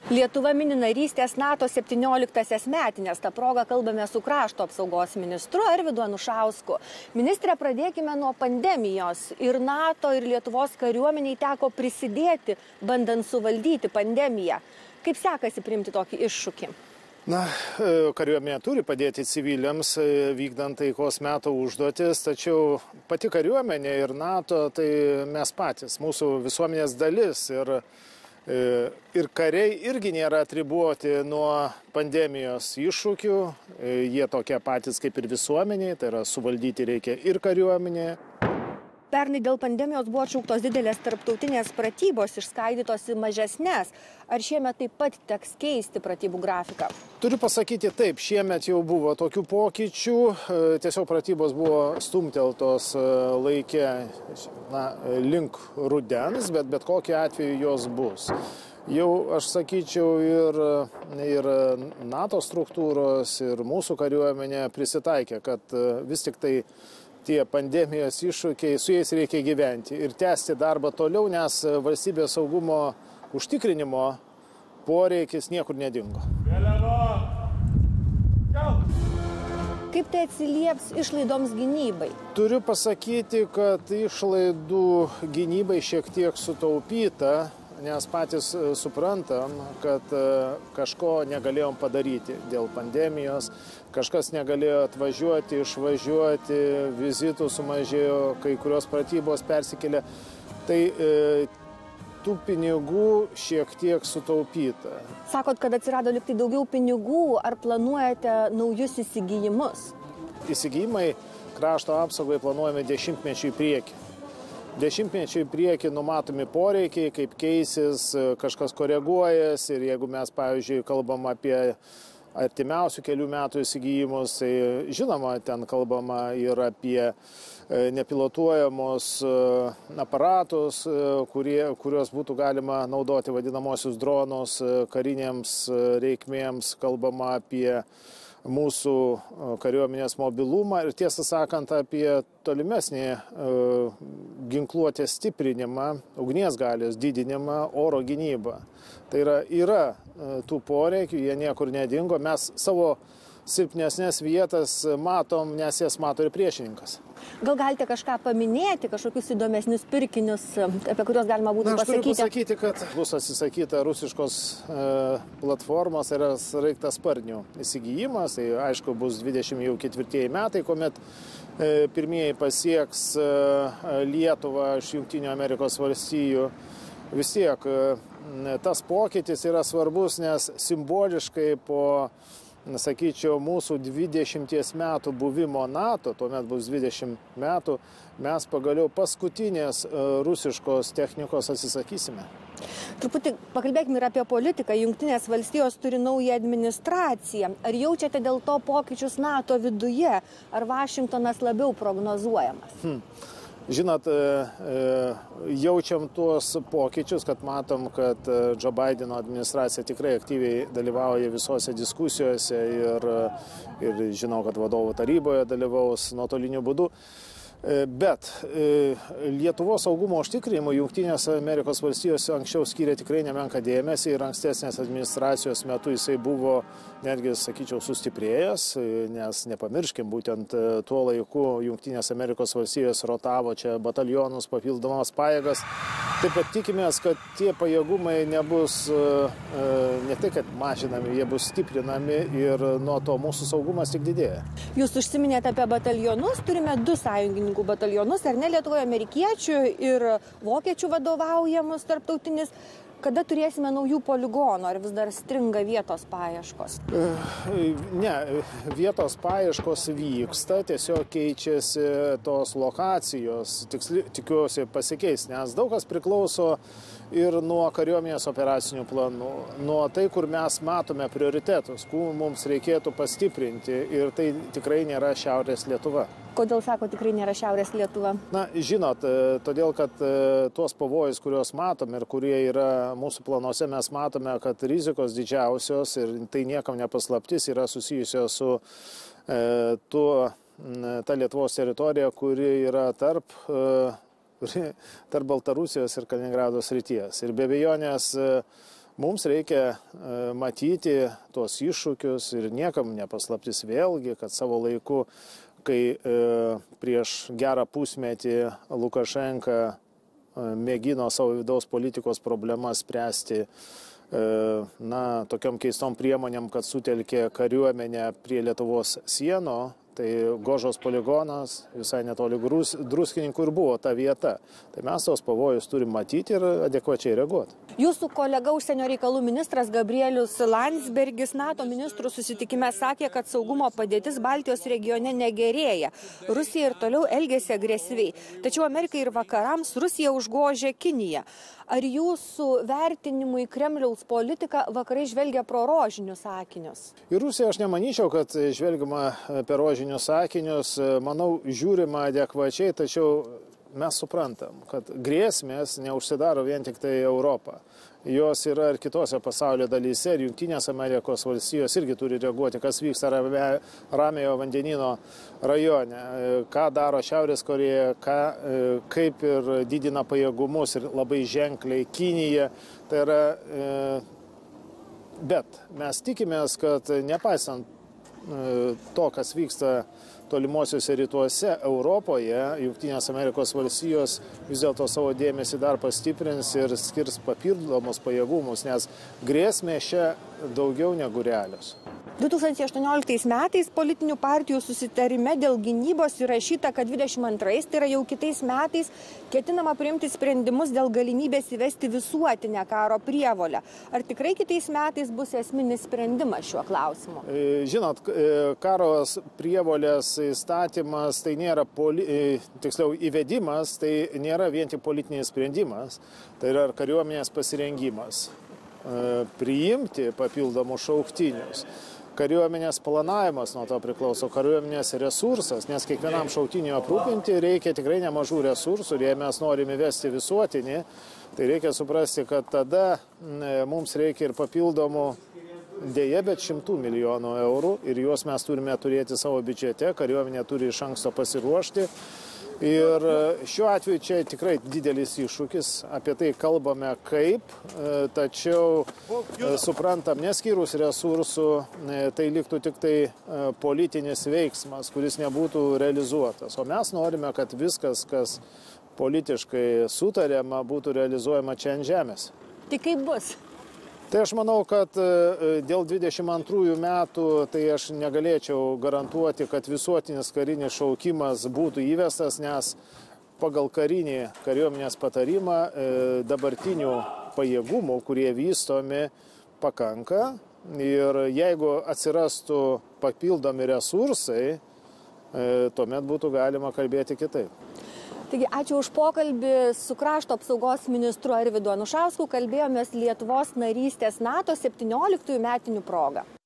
Lietuva mini narystės NATO 17-asias metinės. Ta proga kalbame su krašto apsaugos ministru Arvydu Anušausku. Ministre, pradėkime nuo pandemijos. Ir NATO, ir Lietuvos kariuomeniai teko prisidėti, bandant suvaldyti pandemiją. Kaip sekasi priimti tokį iššūkį? Na, kariuomenė turi padėti civiliams vykdant taikos meto užduotis, tačiau pati kariuomenė ir NATO tai mes patys, mūsų visuomenės dalis. Ir kariai irgi nėra atriboti nuo pandemijos iššūkių, jie tokie patys kaip ir visuomeniai, tai yra suvaldyti reikia ir kariuomenė. Pernai dėl pandemijos buvo atšauktos didelės tarptautinės pratybos, išskaidytos į mažesnes. Ar šiemet taip pat teks keisti pratybų grafiką? Turiu pasakyti taip, šiemet jau buvo tokių pokyčių, tiesiog pratybos buvo stumteltos laikė link rudens, bet kokiu atveju jos bus. Jau, aš sakyčiau, ir NATO struktūros, ir mūsų kariuomenė prisitaikė, kad vis tik tai tie pandemijos iššūkiai, su jais reikia gyventi ir tęsti darbą toliau, nes valstybės saugumo užtikrinimo poreikis niekur nedingo. Kaip tai atsilieps išlaidoms gynybai? Turiu pasakyti, kad išlaidų gynybai šiek tiek sutaupyta, nes patys suprantam, kad kažko negalėjom padaryti dėl pandemijos, kažkas negalėjo atvažiuoti, išvažiuoti, vizitų sumažėjo, kai kurios pratybos persikėlė. Tai tų pinigų šiek tiek sutaupyta. Sakot, kad atsirado liktai daugiau pinigų, ar planuojate naujus įsigijimus? Įsigijimai krašto apsaugai planuojame 10-mečių į priekį. 10-mečių į priekį numatomi poreikiai, kaip keisis, kažkas koreguojas ir jeigu mes, pavyzdžiui, kalbam apie artimiausių kelių metų įsigijimus, tai žinoma, ten kalbama ir apie nepilotuojamus aparatus, kuriuos būtų galima naudoti vadinamosius dronus karinėms reikmėms, kalbama apie mūsų kariuomenės mobilumą ir tiesą sakant apie tolimesnį ginkluotės stiprinimą, ugnies galios didinimą, oro gynybą. Tai yra tų poreikių, jie niekur nedingo, mes savo silpnesnės vietas matom, nes jas mato ir priešininkas. Gal galite kažką paminėti, kažkokius įdomesnius pirkinius, apie kuriuos galima būtų pasakyti? Aš turiu pasakyti, kad bus atsisakyta rusiškos platformos ir sraigtasparnių įsigijimas. Tai aišku bus 24 metai, kuomet pirmieji pasieks Lietuvą iš Jungtinių Amerikos valstijų. Vis tiek tas pokytis yra svarbus, nes simboliškai po sakyčiau, mūsų 20 metų buvimo NATO, tuomet bus 20 metų, mes pagaliau paskutinės rusiškos technikos atsisakysime. Truputį pakalbėkime ir apie politiką. Jungtinės valstijos turi naują administraciją. Ar jaučiate dėl to pokyčius NATO viduje? Ar Vašingtonas labiau prognozuojamas? Žinot, jaučiam tuos pokyčius, kad matom, kad Joe Bideno administracija tikrai aktyviai dalyvauja visose diskusijose ir žinau, kad vadovų taryboje dalyvaus nuotoliniu būdu. Bet Lietuvos saugumo užtikrinimui Jungtinės Amerikos valstijos anksčiau skyrė tikrai nemenką dėmesį ir ankstesnės administracijos metu jisai buvo netgi, sakyčiau, sustiprėjęs, nes nepamirškim, būtent tuo laiku Jungtinės Amerikos valstijos rotavo čia batalionus, papildomas pajėgas. Taip pat tikimės, kad tie pajėgumai nebus ne tai, kad mažinami, jie bus stiprinami ir nuo to mūsų saugumas tik didėja. Jūs užsiminėte apie batalionus, turime 2 sąjungininkų batalionus, ar ne, Lietuvoje amerikiečių ir vokiečių vadovaujamus tarptautinis. Kada turėsime naujų poligonų, ar vis dar stringa vietos paieškos? Ne, vietos paieškos vyksta, tiesiog keičiasi tos lokacijos, tikiuosi pasikeis, nes daug kas priklauso ir nuo kariuomenės operacinių planų, nuo tai, kur mes matome prioritetus, kur mums reikėtų pastiprinti ir tai tikrai nėra Šiaurės Lietuva. Kodėl sako tikrai nėra Šiaurės Lietuva? Na, žinot, todėl, kad tuos pavojus, kuriuos matome ir kurie yra mūsų planuose, mes matome, kad rizikos didžiausios ir tai niekam nepaslaptis yra susijusios su ta Lietuvos teritorija, kuri yra tarp Baltarusijos ir Kaliningrado srities. Ir be abejonės Mums reikia matyti tos iššūkius ir niekam nepaslaptis vėlgi, kad savo laiku, kai prieš gerą pusmetį Lukašenka mėgino savo vidaus politikos problemas spręsti tokiom keistom priemonėm, kad sutelkė kariuomenę prie Lietuvos sienų, tai Gožos poligonas visai netoli Druskininkų ir buvo ta vieta. Tai mes tos pavojus turim matyti ir adekvačiai reaguoti. Jūsų kolega užsienio reikalų ministras Gabrielius Landsbergis NATO ministrų susitikime sakė, kad saugumo padėtis Baltijos regione negerėja. Rusija ir toliau elgėsi agresyviai. Tačiau Amerikai ir vakarams Rusija užgožė Kiniją. Ar jūsų vertinimui Kremliaus politiką vakarai žvelgia pro rožinius akinius? Į Rusiją aš nemanyčiau, kad žvelgiama per rožinius akinius. Manau, žiūrima adekvačiai, tačiau mes suprantam, kad grėsmės neužsidaro vien tik tai Europą. Jos yra ir kitose pasaulio dalyse, ir Jungtinės Amerikos valstijos irgi turi reaguoti, kas vyksta Ramiojo vandenyno rajone, ką daro Šiaurės Korėja, kaip ir didina pajėgumus ir labai ženkliai Kinija. Tai yra, bet mes tikimės, kad nepaisant to, kas vyksta tolimuosiuose rytuose, Europoje, Jungtinės Amerikos valstijos vis dėlto savo dėmesį dar pastiprins ir skirs papildomus pajėgumus, nes grėsmė čia daugiau negu realios. 2018 metais politinių partijų susitarime dėl gynybos įrašyta, kad 22, tai yra jau kitais metais, ketinama priimti sprendimus dėl galimybės įvesti visuotinę karo prievolę. Ar tikrai kitais metais bus esminis sprendimas šiuo klausimu? Žinot, karo prievolės įstatymas, tai nėra, tiksliau įvedimas, tai nėra vien tik politinis sprendimas, tai yra kariuomenės pasirengimas priimti papildomus šauktinius. Kariuomenės planavimas nuo to priklauso, kariuomenės resursas, nes kiekvienam šauktiniui aprūpinti reikia tikrai nemažų resursų ir jei mes norime įvesti visuotinį, tai reikia suprasti, kad tada mums reikia ir papildomų, dėja, bet 100 milijonų eurų ir juos mes turime turėti savo biudžete, kariuomenė turi iš anksto pasiruošti. Ir šiuo atveju čia tikrai didelis iššūkis, apie tai kalbame kaip, tačiau suprantam, neskyrus resursų, tai liktų tik tai politinis veiksmas, kuris nebūtų realizuotas. O mes norime, kad viskas, kas politiškai sutariama, būtų realizuojama čia ant žemės. Tai kaip bus? Tai aš manau, kad dėl 22 metų tai aš negalėčiau garantuoti, kad visuotinis karinis šaukimas būtų įvestas, nes pagal karinį kariuomenės patarimą dabartinių pajėgumų, kurie vystomi, pakanka. Ir jeigu atsirastų papildomi resursai, tuomet būtų galima kalbėti kitaip. Taigi, ačiū už pokalbį su krašto apsaugos ministru Arvydu Anušausku. Kalbėjomės Lietuvos narystės NATO 17 metinių proga.